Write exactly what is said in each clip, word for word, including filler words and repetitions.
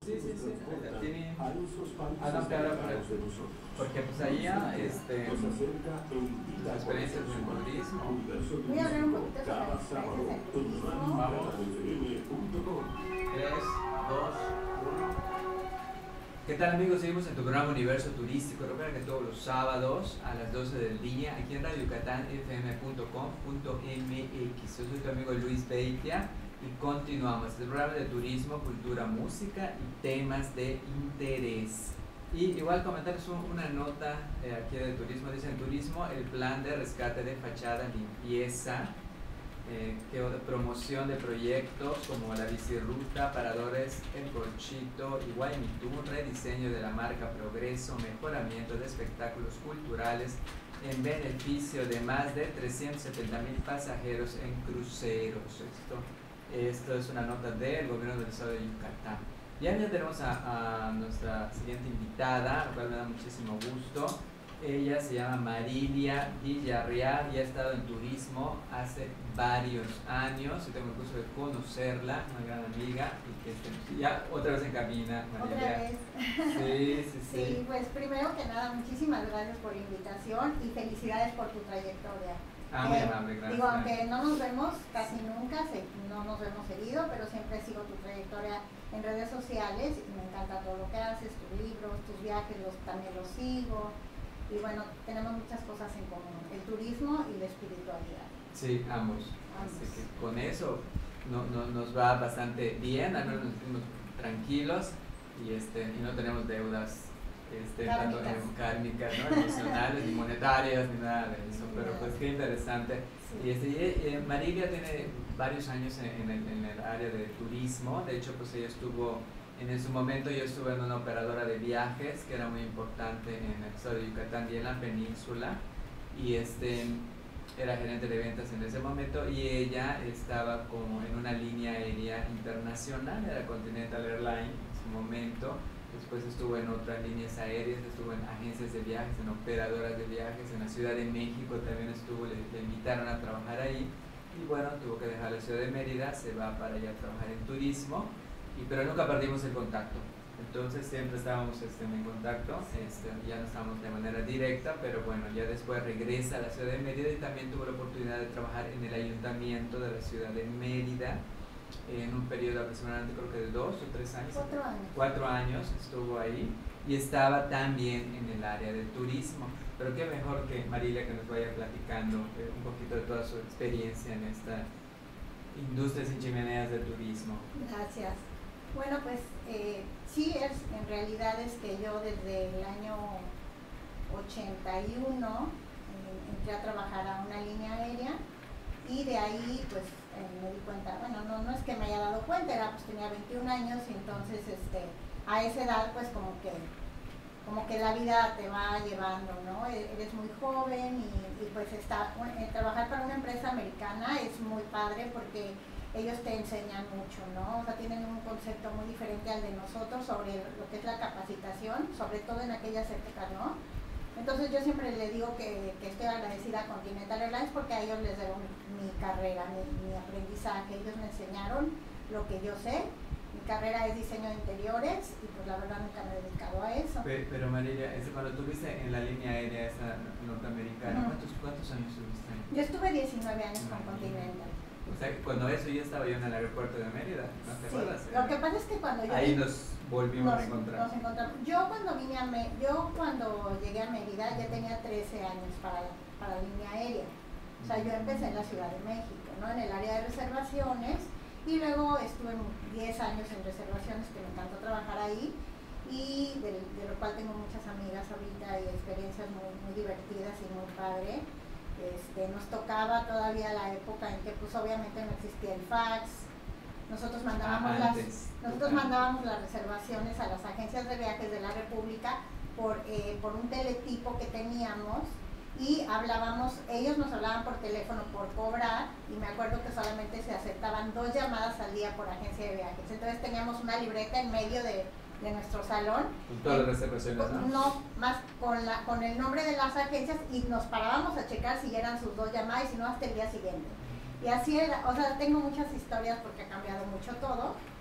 Sí, sí, sí, tiene, ah, no, claro, porque pues allá, este, las experiencias del turismo. Voy a hablar un poquito sobre las experiencias del turismo. Vamos. tres, dos, uno. ¿Qué tal, amigos? Seguimos en tu programa Universo Turístico. Recuerda que todos los sábados a las doce del día, aquí en Radio Yucatán F M punto com punto M X. Yo soy tu amigo Luis Beitia. Y continuamos, este programa de turismo, cultura, música y temas de interés. Y igual comentarles un, una nota eh, aquí de turismo. Dice en turismo, el plan de rescate de fachada, limpieza, eh, que, promoción de proyectos como la bicirruta, paradores, el Colchito, Iguaymitún, rediseño de la marca Progreso, mejoramiento de espectáculos culturales en beneficio de más de trescientos setenta mil pasajeros en cruceros. Esto Esto es una nota del gobierno del estado de Yucatán. Ya, ya tenemos a, a nuestra siguiente invitada, lo cual me da muchísimo gusto. Ella se llama Marilia Villarreal y ha estado en turismo hace varios años. Yo tengo el gusto de conocerla, una gran amiga, y que estemos ya otra vez en cabina, Marilia. Otra vez. Sí, sí, sí. Sí, pues primero que nada, muchísimas gracias por la invitación y felicidades por tu trayectoria. Ah, muy eh, amable, gracias. Digo, aunque no nos vemos casi nunca, se, no nos vemos seguido, pero siempre sigo tu trayectoria en redes sociales y me encanta todo lo que haces, tus libros, tus viajes, los, también los sigo. Y bueno, tenemos muchas cosas en común, el turismo y la espiritualidad. Sí, ambos. ambos. Así que con eso no, no, nos va bastante bien, al menos nos sentimos tranquilos y, este, y no tenemos deudas este, tanto kármicas, ¿no? Emocionales, ni monetarias, ni nada de eso, pero pues qué interesante. Sí. Y, este, y, eh, Marilia tiene varios años en, en, el, en el área de turismo. De hecho, pues ella estuvo, en su momento yo estuve en una operadora de viajes que era muy importante en el estado de Yucatán y en la península, y este, era gerente de ventas en ese momento, y ella estaba como en una línea aérea internacional, era Continental Airlines en su momento. Después estuvo en otras líneas aéreas, estuvo en agencias de viajes, en operadoras de viajes, en la Ciudad de México también estuvo, le, le invitaron a trabajar ahí, y bueno, tuvo que dejar la Ciudad de Mérida, se va para allá a trabajar en turismo, y, pero nunca perdimos el contacto. Entonces siempre estábamos este, en contacto, este, ya no estábamos de manera directa, pero bueno, ya después regresa a la Ciudad de Mérida y también tuvo la oportunidad de trabajar en el ayuntamiento de la Ciudad de Mérida, en un periodo aproximadamente creo que de dos o tres años. Cuatro años. Cuatro años estuvo ahí y estaba también en el área del turismo. Pero qué mejor que Marilia que nos vaya platicando eh, un poquito de toda su experiencia en esta industria sin chimeneas del turismo. Gracias. Bueno, pues eh, sí, es, en realidad es que yo desde el año ochenta y uno eh, entré a trabajar a una línea aérea y de ahí pues eh, me di cuenta, bueno, no, no es que me haya dado cuenta, era, pues tenía veintiún años y entonces este, a esa edad pues como que, como que la vida te va llevando, ¿no? Eres muy joven y, y pues está, eh, trabajar para una empresa americana es muy padre porque ellos te enseñan mucho, ¿no? O sea, tienen un concepto muy diferente al de nosotros sobre lo que es la capacitación, sobre todo en aquellas épocas, ¿no? Entonces yo siempre le digo que, que estoy agradecida a Continental Airlines porque a ellos les debo mi, mi carrera, mi, mi aprendizaje. Ellos me enseñaron lo que yo sé. Mi carrera es diseño de interiores y pues la verdad nunca me he dedicado a eso. Pero, pero Marilia, cuando estuviste en la línea aérea esa norteamericana, uh-huh. ¿cuántos, ¿cuántos años estuviste ahí? Yo estuve diecinueve años con Continental. O sea, cuando eso ya estaba yo en el aeropuerto de Mérida, ¿no te sí, acuerdas? Lo que pasa es que cuando yo... Ahí nos volvimos nos, a encontrar. Nos encontramos. Yo cuando vine a Me, yo cuando llegué a Mérida ya tenía trece años para, para la línea aérea. O sea, yo empecé en la Ciudad de México, ¿no? En el área de reservaciones, y luego estuve diez años en reservaciones, que me encantó trabajar ahí, y de, de lo cual tengo muchas amigas ahorita y experiencias muy, muy divertidas y muy padre. Este, nos tocaba todavía la época en que pues obviamente no existía el fax. Nosotros mandábamos, ah, las, nosotros ah. mandábamos las reservaciones a las agencias de viajes de la República por, eh, por un teletipo que teníamos, y hablábamos, ellos nos hablaban por teléfono por cobrar, y me acuerdo que solamente se aceptaban dos llamadas al día por agencia de viajes. Entonces teníamos una libreta en medio de, de nuestro salón. Con todas las reservaciones, ¿no? No, más con, la, con el nombre de las agencias, y nos parábamos a checar si eran sus dos llamadas y si no hasta el día siguiente. Y así era, o sea, tengo muchas historias porque ha cambiado mucho todo.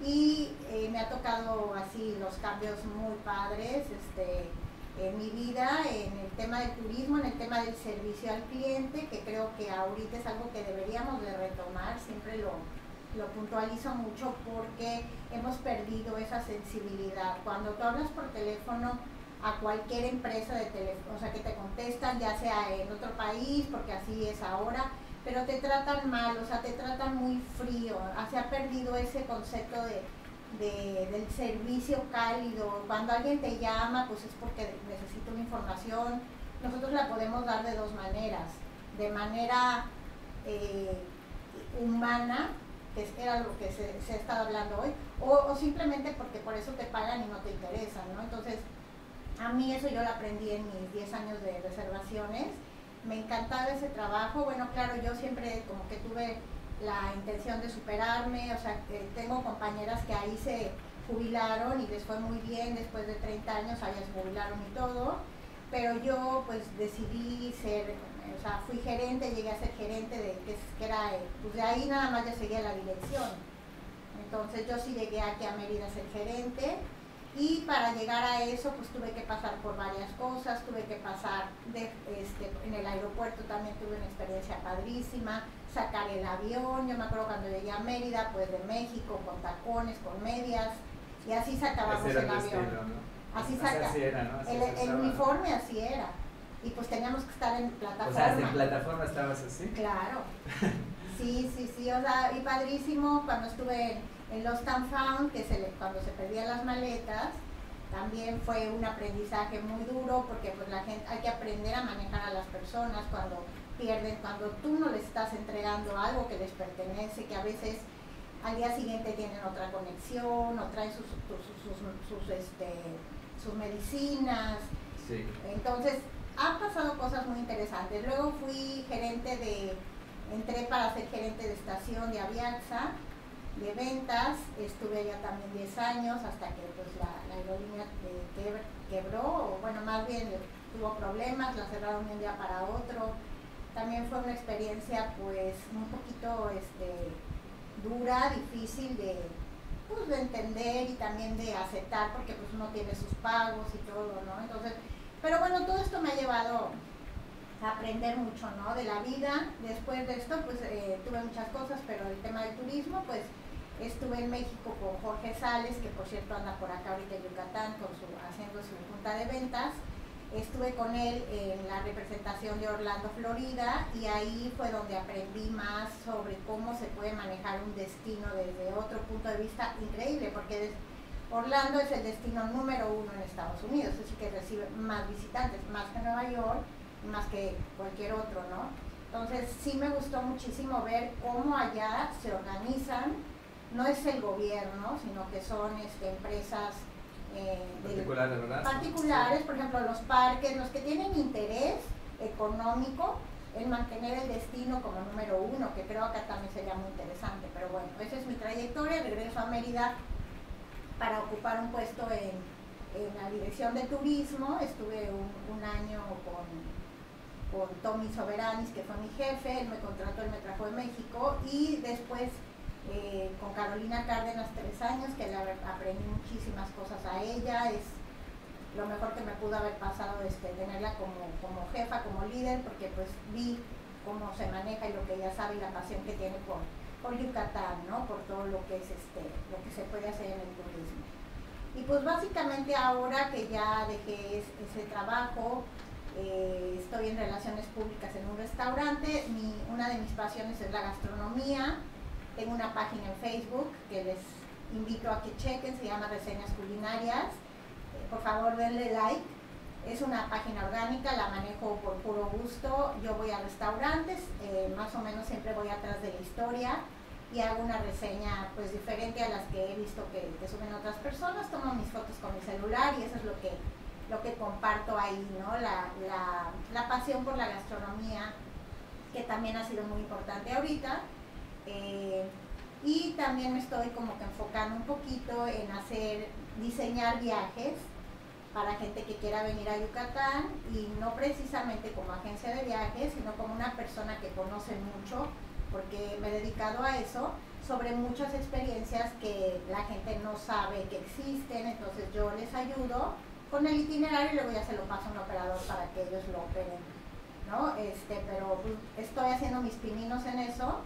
y eh, me ha tocado así los cambios muy padres este, en mi vida, en el tema del turismo, en el tema del servicio al cliente, que creo que ahorita es algo que deberíamos de retomar, siempre lo, lo puntualizo mucho porque hemos perdido esa sensibilidad. Cuando tú hablas por teléfono a cualquier empresa de teléfono, o sea que te contestan ya sea en otro país, porque así es ahora, pero te tratan mal, o sea, te tratan muy frío, se ha perdido ese concepto de, de, del servicio cálido. Cuando alguien te llama, pues es porque necesita una información. Nosotros la podemos dar de dos maneras, de manera eh, humana, que era lo que se, se ha estado hablando hoy, o, o simplemente porque por eso te pagan y no te interesan, ¿no? Entonces, a mí eso yo lo aprendí en mis diez años de reservaciones. Me encantaba ese trabajo. Bueno, claro, yo siempre como que tuve la intención de superarme, o sea, que tengo compañeras que ahí se jubilaron y les fue muy bien, después de treinta años, allá se jubilaron y todo, pero yo pues decidí ser, o sea, fui gerente, llegué a ser gerente de, que, que era, pues de ahí nada más ya seguía la dirección. Entonces yo sí llegué aquí a Mérida a ser gerente. Y para llegar a eso, pues tuve que pasar por varias cosas, tuve que pasar de, este, en el aeropuerto también tuve una experiencia padrísima, sacar el avión, yo me acuerdo cuando llegué a Mérida, pues de México, con tacones, con medias, y así sacábamos el avión. Estilo, ¿no? Así saca, así era, ¿no? Así el, el uniforme así era, y pues teníamos que estar en plataforma. O sea, ¿en plataforma estabas así? Claro, sí, sí, sí, o sea, y padrísimo cuando estuve en en Lost and Found, que se le, cuando se perdían las maletas, también fue un aprendizaje muy duro porque pues la gente, hay que aprender a manejar a las personas cuando pierden, cuando tú no les estás entregando algo que les pertenece, que a veces al día siguiente tienen otra conexión o traen sus, sus, sus, sus, sus, este, sus medicinas. Sí. Entonces, han pasado cosas muy interesantes. Luego fui gerente de, entré para ser gerente de estación de Aviaxa, de ventas, estuve allá también diez años hasta que pues la, la aerolínea eh, quebró, o bueno, más bien tuvo problemas, la cerraron de un día para otro. También fue una experiencia pues un poquito este, dura, difícil de, pues, de entender y también de aceptar porque pues uno tiene sus pagos y todo, ¿no? Entonces, pero bueno, todo esto me ha llevado a aprender mucho, ¿no? De la vida. Después de esto pues eh, tuve muchas cosas, pero el tema del turismo pues estuve en México con Jorge Sales, que por cierto anda por acá ahorita en Yucatán con su, haciendo su junta de ventas. Estuve con él en la representación de Orlando, Florida, y ahí fue donde aprendí más sobre cómo se puede manejar un destino desde otro punto de vista increíble, porque Orlando es el destino número uno en Estados Unidos, es decir, que recibe más visitantes, más que Nueva York, más que cualquier otro, ¿no? Entonces sí me gustó muchísimo ver cómo allá se organizan. No es el gobierno, sino que son este, empresas eh, particulares, de, ¿verdad? particulares, por ejemplo los parques, los que tienen interés económico en mantener el destino como número uno, que creo que también sería muy interesante. Pero bueno, esa es mi trayectoria. Regreso a Mérida para ocupar un puesto en, en la dirección de turismo. Estuve un, un año con, con Tommy Soberanis, que fue mi jefe. Él me contrató, él me trajo de México, y después Eh, con Carolina Cárdenas tres años, que le aprendí muchísimas cosas a ella. Es lo mejor que me pudo haber pasado, este, tenerla como, como jefa, como líder, porque pues vi cómo se maneja y lo que ella sabe y la pasión que tiene por, por Yucatán, ¿no? Por todo lo que es este, lo que se puede hacer en el turismo. Y pues básicamente ahora que ya dejé ese, ese trabajo, eh, estoy en relaciones públicas en un restaurante. Mi, una de mis pasiones es la gastronomía. Tengo una página en Facebook que les invito a que chequen, se llama Reseñas Culinarias. Eh, por favor denle like. Es una página orgánica, la manejo por puro gusto. Yo voy a restaurantes, eh, más o menos siempre voy atrás de la historia y hago una reseña pues diferente a las que he visto que, que suben otras personas. Tomo mis fotos con mi celular y eso es lo que, lo que comparto ahí, ¿no? La, la, la pasión por la gastronomía, que también ha sido muy importante ahorita. Eh, y también me estoy como que enfocando un poquito en hacer, diseñar viajes para gente que quiera venir a Yucatán, y no precisamente como agencia de viajes, sino como una persona que conoce mucho, porque me he dedicado a eso, sobre muchas experiencias que la gente no sabe que existen, entonces yo les ayudo con el itinerario y luego ya se lo paso a un operador para que ellos lo operen, ¿no? Este, pero pues, estoy haciendo mis pininos en eso.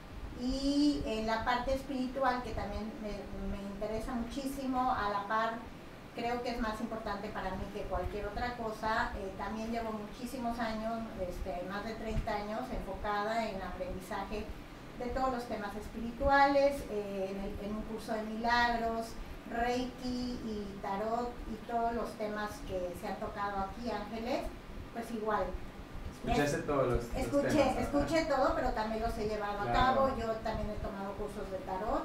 Y en la parte espiritual, que también me, me interesa muchísimo, a la par creo que es más importante para mí que cualquier otra cosa. Eh, también llevo muchísimos años, este, más de treinta años, enfocada en aprendizaje de todos los temas espirituales, eh, en, el, en un curso de milagros, Reiki y Tarot y todos los temas que se han tocado aquí, Ángeles, pues igual. Escuchaste todos los, los escuché, temas, escuché todo, pero también los he llevado claro. a cabo. Yo también he tomado cursos de Tarot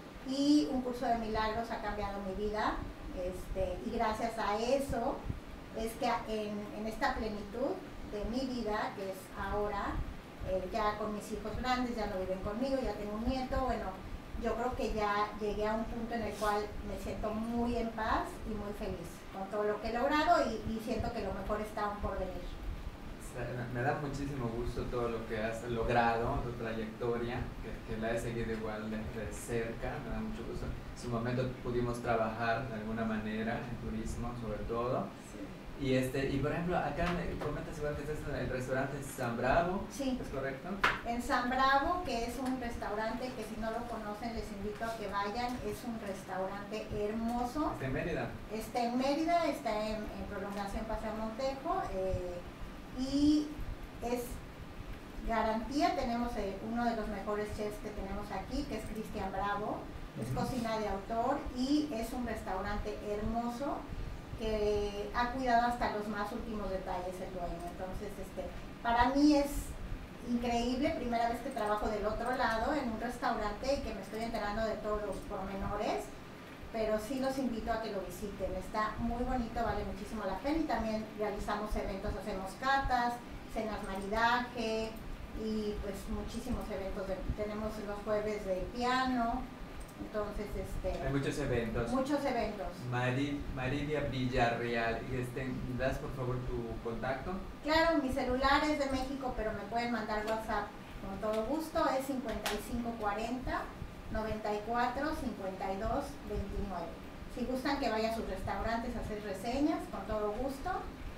y un curso de milagros ha cambiado mi vida. Este, y gracias a eso es que en, en esta plenitud de mi vida, que es ahora, eh, ya con mis hijos grandes, ya no viven conmigo, ya tengo un nieto, bueno, yo creo que ya llegué a un punto en el cual me siento muy en paz y muy feliz con todo lo que he logrado y, y siento que lo mejor está aún por venir. Me da muchísimo gusto todo lo que has logrado, tu trayectoria, que, que la he seguido igual de, de cerca, me da mucho gusto. En su momento pudimos trabajar de alguna manera en turismo, sobre todo. Sí. Y, este, y por ejemplo, acá me comentas igual que estás en el restaurante San Bravo, sí. ¿Es correcto? En San Bravo, que es un restaurante que si no lo conocen les invito a que vayan, es un restaurante hermoso. ¿Está en Mérida? Está en Mérida, está en, en Prolongación Paseo Montejo. Eh, y es garantía, tenemos eh, uno de los mejores chefs que tenemos aquí, que es Cristian Bravo, es uh-huh. cocina de autor y es un restaurante hermoso que ha cuidado hasta los más últimos detalles el dueño. Entonces, este, para mí es increíble, primera vez que trabajo del otro lado en un restaurante y que me estoy enterando de todos los pormenores, pero sí los invito a que lo visiten, está muy bonito, vale muchísimo la pena y también realizamos eventos, hacemos catas, cenas maridaje y pues muchísimos eventos, de, tenemos los jueves de piano, entonces este... Hay muchos eventos. Muchos eventos. Mari, Maridia Villarreal, este, ¿das por favor tu contacto? Claro, mi celular es de México, pero me pueden mandar WhatsApp con todo gusto, es cincuenta y cinco cuarenta noventa y cuatro cincuenta y dos veintinueve. Si gustan que vaya a sus restaurantes a hacer reseñas, con todo gusto.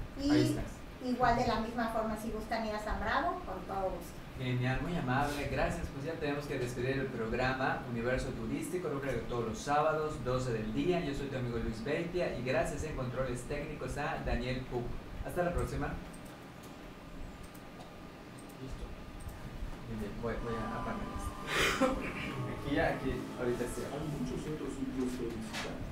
Y igual de la misma forma, si gustan ir a San Bravo, con todo gusto. Genial, muy amable, gracias. Pues ya tenemos que despedir el programa Universo Turístico, lo creo todos los sábados, doce del día. Yo soy tu amigo Luis Beitia y gracias en controles técnicos a Daniel Cook. Hasta la próxima. Listo. Muy bien, voy, voy a apagar esto. Aquí, aquí, ahorita sí. Hay muchos otros sitios que visitar.